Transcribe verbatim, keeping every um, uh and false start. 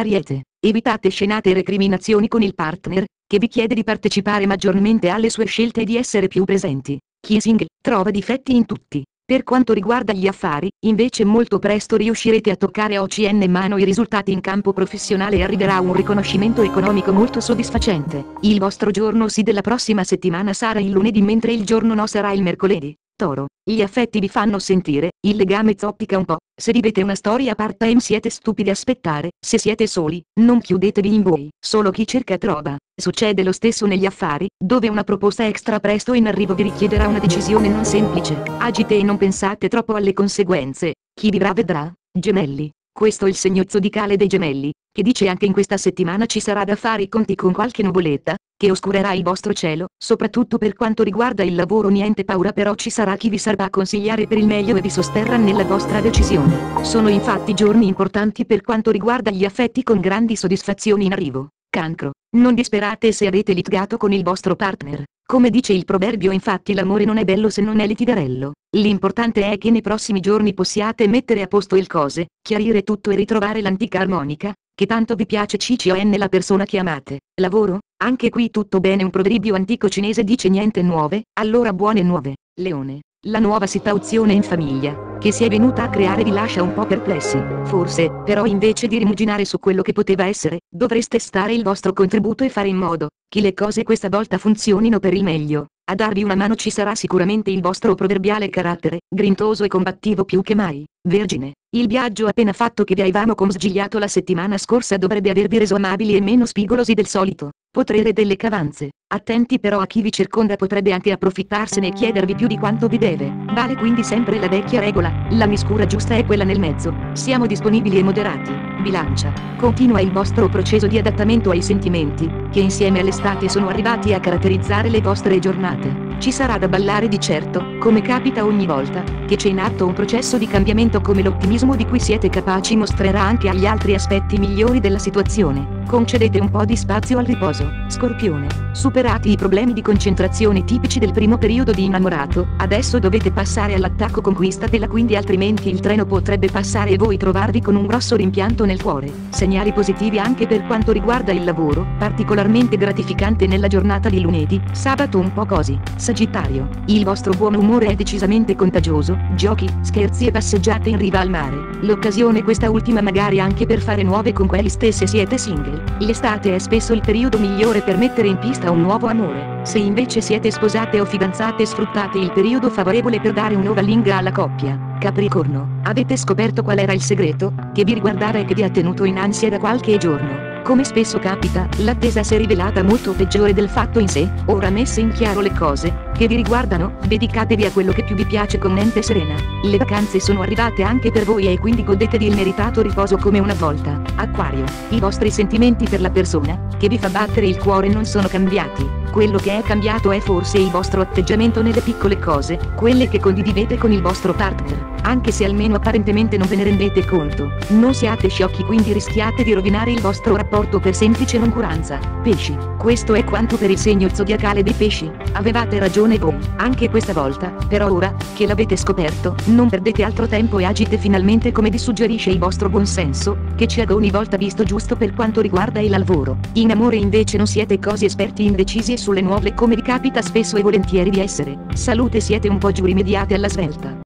Ariete, evitate scenate e recriminazioni con il partner, che vi chiede di partecipare maggiormente alle sue scelte e di essere più presenti. Chi è single, trova difetti in tutti. Per quanto riguarda gli affari, invece molto presto riuscirete a toccare a occhi in mano i risultati in campo professionale e arriverà un riconoscimento economico molto soddisfacente. Il vostro giorno sì della prossima settimana sarà il lunedì mentre il giorno no sarà il mercoledì. Toro, gli affetti vi fanno sentire, il legame zoppica un po', se vivete una storia part-time siete stupidi a aspettare, se siete soli, non chiudetevi in voi, solo chi cerca trova. Succede lo stesso negli affari, dove una proposta extra presto in arrivo vi richiederà una decisione non semplice, agite e non pensate troppo alle conseguenze, chi vivrà vedrà. Gemelli, questo è il segno zodicale dei gemelli, che dice anche in questa settimana ci sarà da fare i conti con qualche nuvoletta, che oscurerà il vostro cielo, soprattutto per quanto riguarda il lavoro niente paura però ci sarà chi vi saprà consigliare per il meglio e vi sosterrà nella vostra decisione. Sono infatti giorni importanti per quanto riguarda gli affetti con grandi soddisfazioni in arrivo. Cancro, non disperate se avete litigato con il vostro partner. Come dice il proverbio infatti l'amore non è bello se non è litigarello. L'importante è che nei prossimi giorni possiate mettere a posto il cose, chiarire tutto e ritrovare l'antica armonica, che tanto vi piace con la persona che amate. Lavoro? Anche qui tutto bene, un proverbio antico cinese dice niente nuove, allora buone nuove. Leone, la nuova situazione in famiglia, che si è venuta a creare vi lascia un po' perplessi. Forse, però invece di rimuginare su quello che poteva essere, dovreste stare il vostro contributo e fare in modo che le cose questa volta funzionino per il meglio. A darvi una mano ci sarà sicuramente il vostro proverbiale carattere, grintoso e combattivo più che mai. Vergine, il viaggio appena fatto che vi avevamo consigliato la settimana scorsa dovrebbe avervi reso amabili e meno spigolosi del solito. Potrete delle cavanze. Attenti però a chi vi circonda, potrebbe anche approfittarsene e chiedervi più di quanto vi deve. Vale quindi sempre la vecchia regola, la misura giusta è quella nel mezzo. Siamo disponibili e moderati. Bilancia, continua il vostro processo di adattamento ai sentimenti, che insieme all'estate sono arrivati a caratterizzare le vostre giornate. Ci sarà da ballare di certo, come capita ogni volta che c'è in atto un processo di cambiamento, come l'ottimismo di cui siete capaci mostrerà anche agli altri aspetti migliori della situazione. Concedete un po' di spazio al riposo. Scorpione, superati i problemi di concentrazione tipici del primo periodo di innamorato, adesso dovete passare all'attacco, conquistatela quindi altrimenti il treno potrebbe passare e voi trovarvi con un grosso rimpianto nel cuore. Segnali positivi anche per quanto riguarda il lavoro, particolarmente gratificante nella giornata di lunedì, sabato un po' così. Sagittario, il vostro buon umore è decisamente contagioso, giochi, scherzi e passeggiate in riva al mare. L'occasione questa ultima magari anche per fare nuove conquiste se siete single. L'estate è spesso il periodo migliore per mettere in pista un nuovo amore. Se invece siete sposate o fidanzate, sfruttate il periodo favorevole per dare un ovalinga alla coppia. Capricorno, avete scoperto qual era il segreto che vi riguardava e che vi ha tenuto in ansia da qualche giorno. Come spesso capita, l'attesa si è rivelata molto peggiore del fatto in sé. Ora messe in chiaro le cose che vi riguardano, dedicatevi a quello che più vi piace con mente serena. Le vacanze sono arrivate anche per voi e quindi godetevi il meritato riposo come una volta. Acquario, i vostri sentimenti per la persona che vi fa battere il cuore non sono cambiati. Quello che è cambiato è forse il vostro atteggiamento nelle piccole cose, quelle che condividete con il vostro partner. Anche se almeno apparentemente non ve ne rendete conto, non siate sciocchi, quindi rischiate di rovinare il vostro rapporto per semplice noncuranza. Pesci, questo è quanto per il segno zodiacale dei pesci. Avevate ragione voi, anche questa volta, però ora che l'avete scoperto, non perdete altro tempo e agite finalmente come vi suggerisce il vostro buonsenso, che ci ha ogni volta visto giusto per quanto riguarda il lavoro. In amore invece non siete così esperti, indecisi e sulle nuove come vi capita spesso e volentieri di essere. Salute, siete un po' giù rimediate alla svelta.